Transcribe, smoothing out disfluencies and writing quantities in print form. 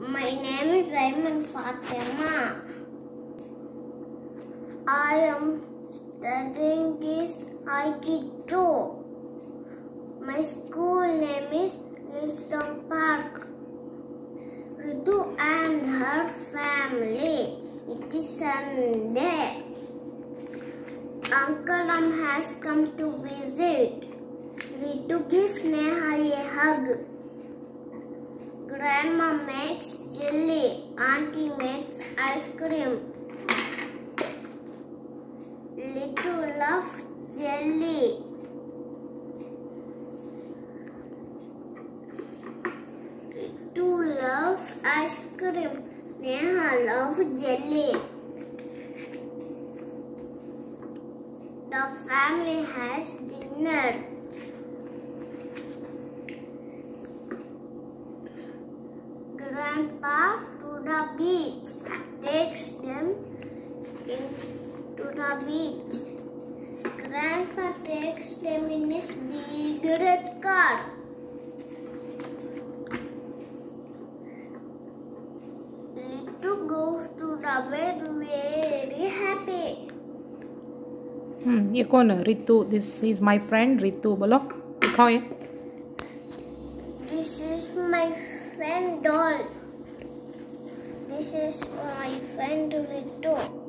My name is Aimen Fathima. I am studying is IK2. My school name is Liston Park. Ritu and her family. It is Sunday. Uncle has come to visit. Ritu gives Neha a hug. Grandma makes jelly. Auntie makes ice cream. Ritu loves jelly. Ritu loves ice cream. Neha loves jelly. The family has dinner. Grandpa to the beach takes them into the beach. Grandpa takes them in his big red car. Ritu goes to the bed very happy. ये कौन है? Ritu. This is my friend Ritu. बोलो दिखाओ ये. This is my friend doll. This is my friend Ritu.